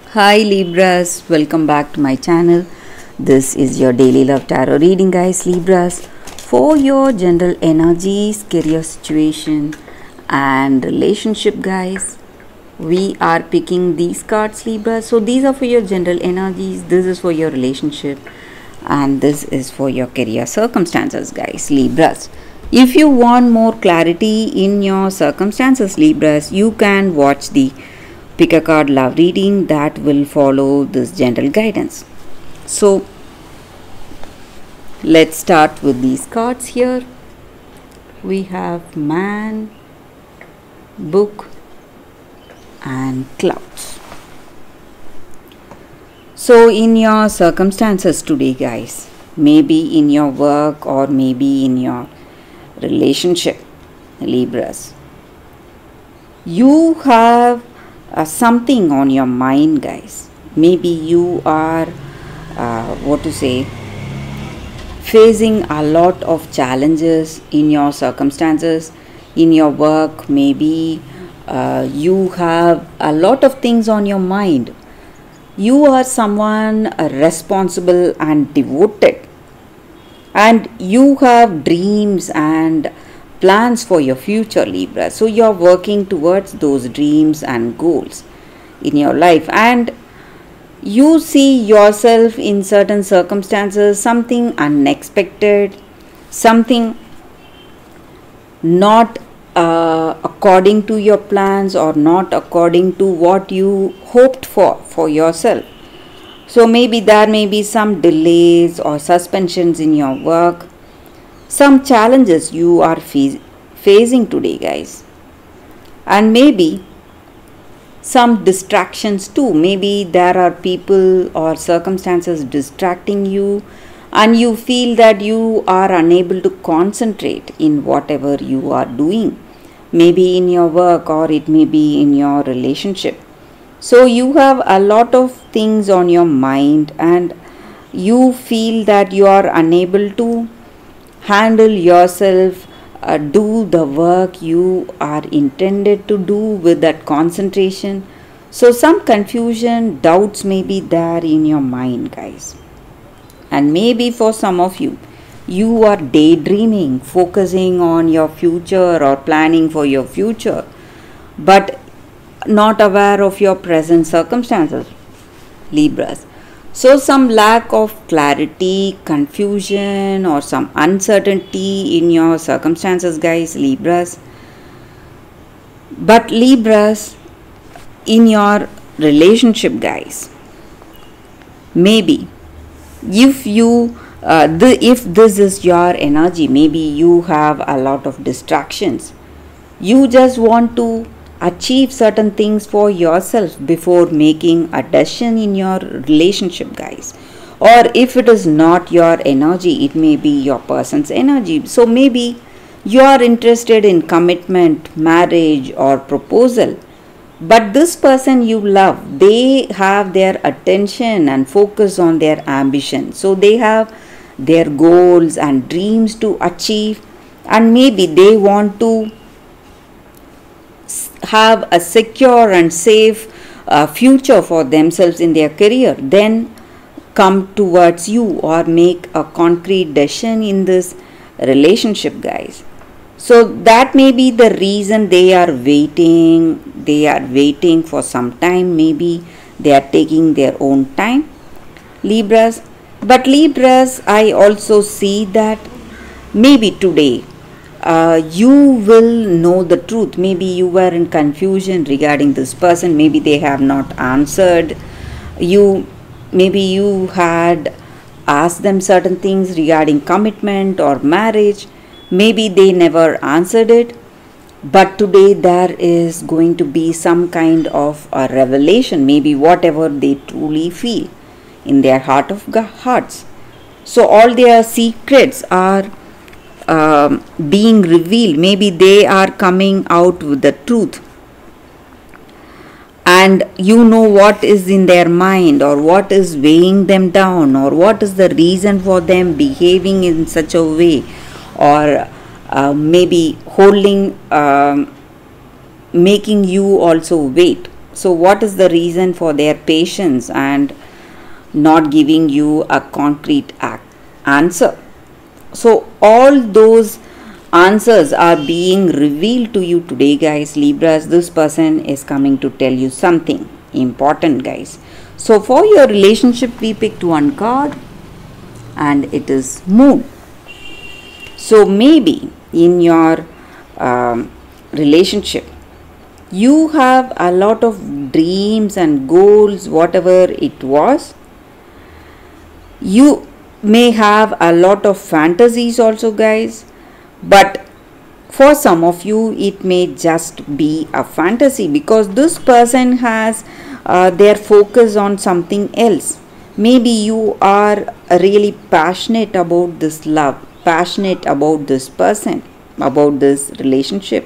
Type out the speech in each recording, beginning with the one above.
Hi Libras, welcome back to my channel. This is your daily love tarot reading, guys. Libras, for your general energies, career situation and relationship, guys. We are picking these cards, Libras. So these are for your general energies, this is for your relationship, and this is for your career circumstances, guys. Libras, if you want more clarity in your circumstances, Libras, you can watch the pick a card love reading that will follow this general guidance. So let's start with these cards here. We have man, book and clouds. So in your circumstances today, guys, maybe in your work or maybe in your relationship, Libras, you have something on your mind, guys. Maybe you are facing a lot of challenges in your circumstances, in your work. Maybe you have a lot of things on your mind. You are someone responsible and devoted, and you have dreams and plans for your future, Libra. So you're working towards those dreams and goals in your life, and you see yourself in certain circumstances, something unexpected, something not according to your plans or not according to what you hoped for yourself. So maybe there may be some delays or suspensions in your work, some challenges you are facing today, guys, and maybe some distractions too. Maybe there are people or circumstances distracting you, and you feel that you are unable to concentrate in whatever you are doing, maybe in your work or it may be in your relationship. So you have a lot of things on your mind, and you feel that you are unable to handle yourself, do the work you are intended to do with that concentration. So some confusion, doubts may be there in your mind, guys. And maybe for some of you, you are daydreaming, focusing on your future or planning for your future, but not aware of your present circumstances, Libras. So some lack of clarity, confusion or some uncertainty in your circumstances, guys, Libras. But Libras, in your relationship, guys, maybe if you if this is your energy, maybe you have a lot of distractions. You just want to achieve certain things for yourself before making a decision in your relationship, guys. Or if it is not your energy, it may be your person's energy. So maybe you are interested in commitment, marriage or proposal, but this person you love, they have their attention and focus on their ambition. So they have their goals and dreams to achieve, and maybe they want to have a secure and safe future for themselves in their career, then come towards you or make a concrete decision in this relationship, guys. So that may be the reason they are waiting for some time. Maybe they are taking their own time, Libras. But Libras, I also see that maybe today you will know the truth. Maybe you were in confusion regarding this person. Maybe they have not answered you. Maybe you had asked them certain things regarding commitment or marriage. Maybe they never answered it. But today there is going to be some kind of a revelation, maybe whatever they truly feel in their heart of hearts. So all their secrets are being revealed. Maybe they are coming out with the truth, and you know what is in their mind, or what is weighing them down, or what is the reason for them behaving in such a way, or maybe holding making you also wait So what is the reason for their patience and not giving you a concrete answer? So all those answers are being revealed to you today, guys. Libras, this person is coming to tell you something important, guys. So for your relationship, we picked one card, and it is Moon. So maybe in your relationship, you have a lot of dreams and goals, whatever it was. You may have a lot of fantasies also, guys, but for some of you it may just be a fantasy, because this person has their focus on something else. Maybe you are really passionate about this love, passionate about this person, about this relationship.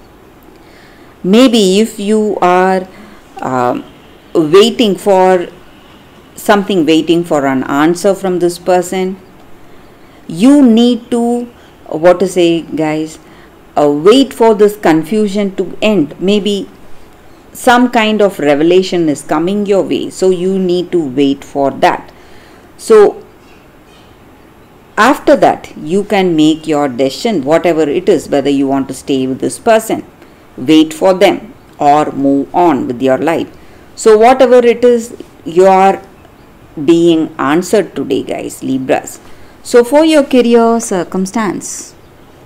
Maybe if you are waiting for something, waiting for an answer from this person, you need to, what to say, guys, wait for this confusion to end. Maybe some kind of revelation is coming your way, so you need to wait for that. So after that, you can make your decision, whatever it is, whether you want to stay with this person, wait for them, or move on with your life. So whatever it is, you are being answered today, guys, Libras. So for your career circumstance,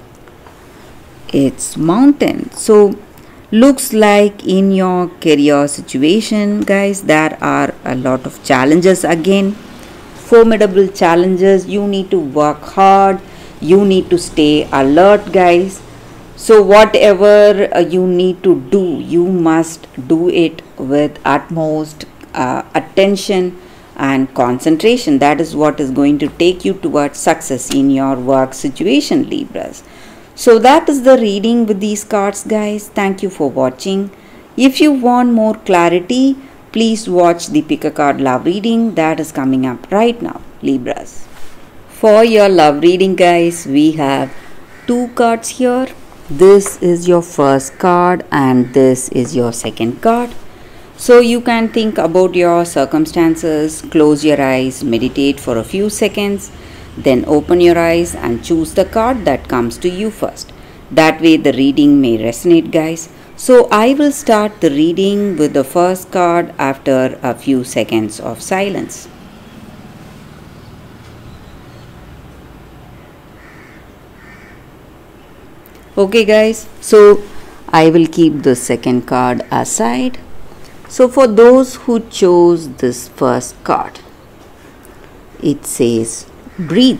it's Mountain. So looks like in your career situation, guys, there are a lot of challenges again, formidable challenges. You need to work hard, you need to stay alert, guys. So whatever you need to do, you must do it with utmost attention and concentration. That is what is going to take you towards success in your work situation, Libras. So that is the reading with these cards, guys. Thank you for watching. If you want more clarity, please watch the Pick a Card Love reading that is coming up right now, Libras. For your love reading, guys, we have two cards here. This is your first card and this is your second card. So you can think about your circumstances, close your eyes, meditate for a few seconds, then open your eyes and choose the card that comes to you first. That way the reading may resonate, guys. So I will start the reading with the first card after a few seconds of silence. Okay, guys, so I will keep the second card aside. So for those who chose this first card, it says breathe.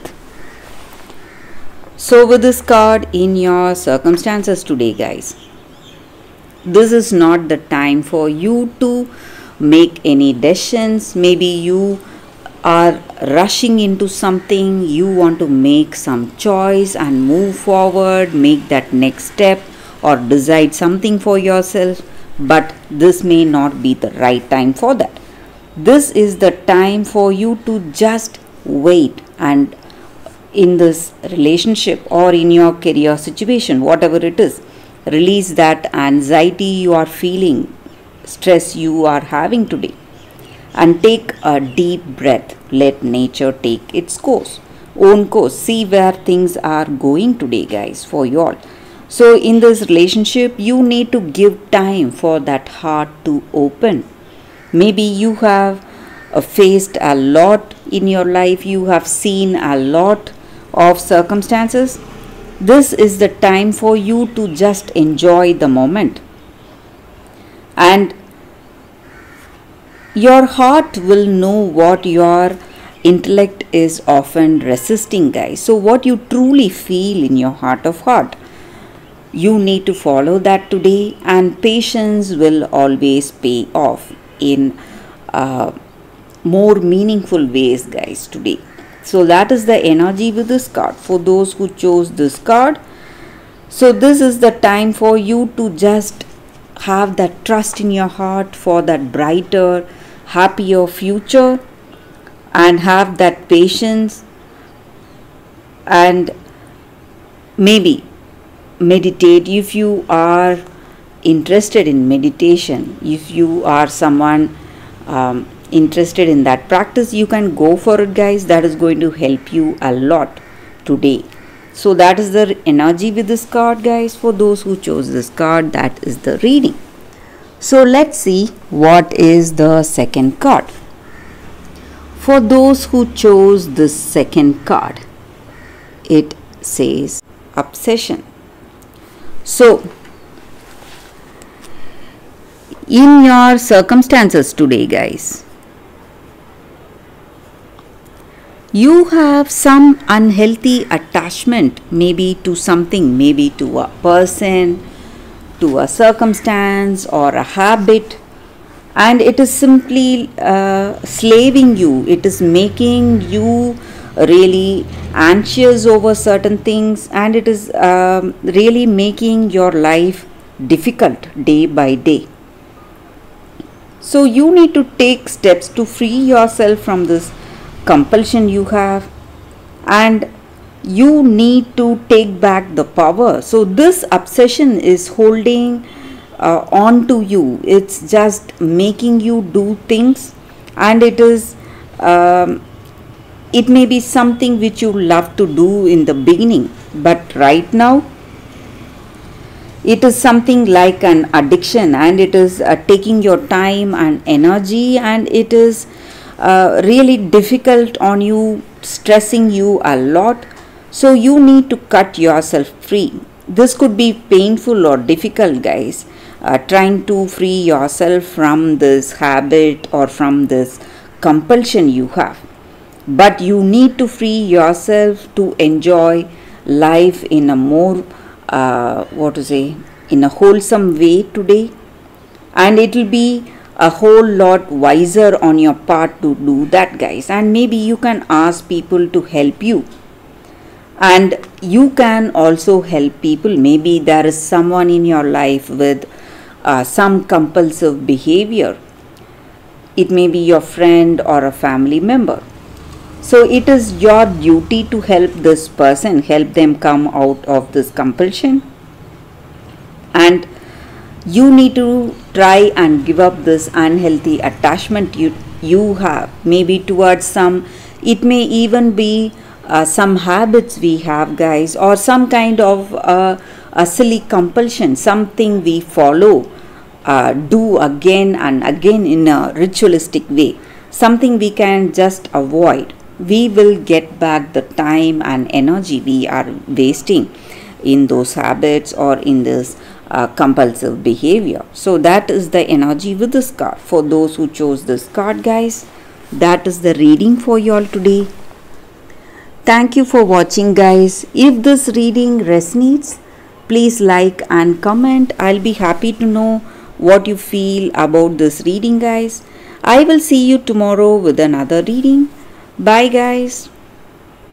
So with this card in your circumstances today, guys, this is not the time for you to make any decisions. Maybe you are rushing into something, you want to make some choice and move forward, make that next step or decide something for yourself, but this may not be the right time for that. This is the time for you to just wait, and in this relationship or in your career situation, whatever it is, release that anxiety you are feeling, stress you are having today, and take a deep breath. Let nature take its own course. See where things are going today, guys, for you all. So in this relationship, you need to give time for that heart to open. Maybe you have faced a lot in your life, you have seen a lot of circumstances. This is the time for you to just enjoy the moment, and your heart will know what your intellect is often resisting, guys. So what you truly feel in your heart of heart, you need to follow that today, and patience will always pay off in more meaningful ways, guys, today. So that is the energy with this card for those who chose this card. So this is the time for you to just have that trust in your heart for that brighter, happier future, and have that patience, and maybe meditate if you are interested in meditation, if you are someone interested in that practice, you can go for it, guys. That is going to help you a lot today. So that is the energy with this card, guys. For those who chose this card, that is the reading. So let's see what is the second card. For those who chose this second card, it says obsession. So in your circumstances today, guys, you have some unhealthy attachment, maybe to something, maybe to a person, to a circumstance or a habit, and it is simply slaving you. It is making you really anxious over certain things, and it is really making your life difficult day by day. So you need to take steps to free yourself from this compulsion you have, and you need to take back the power. So this obsession is holding on to you. It's just making you do things, and it is it may be something which you love to do in the beginning, but right now it is something like an addiction, and it is taking your time and energy, and it is really difficult on you, stressing you a lot. So you need to cut yourself free. This could be painful or difficult, guys, trying to free yourself from this habit or from this compulsion you have. But you need to free yourself to enjoy life in a more in a wholesome way today, and it will be a whole lot wiser on your part to do that, guys. And maybe you can ask people to help you, and you can also help people. Maybe there is someone in your life with some compulsive behavior. It may be your friend or a family member. So it is your duty to help this person, help them come out of this compulsion, and you need to try and give up this unhealthy attachment you have, maybe towards some, it may even be some habits we have, guys, or some kind of a silly compulsion, something we follow, do again and again in a ritualistic way, something we can just avoid. We will get back the time and energy we are wasting in those habits or in this compulsive behavior. So that is the energy with this card. For those who chose this card, guys, that is the reading for you all today. Thank you for watching, guys. If this reading resonates, please like and comment. I'll be happy to know what you feel about this reading, guys. I will see you tomorrow with another reading. Bye, guys.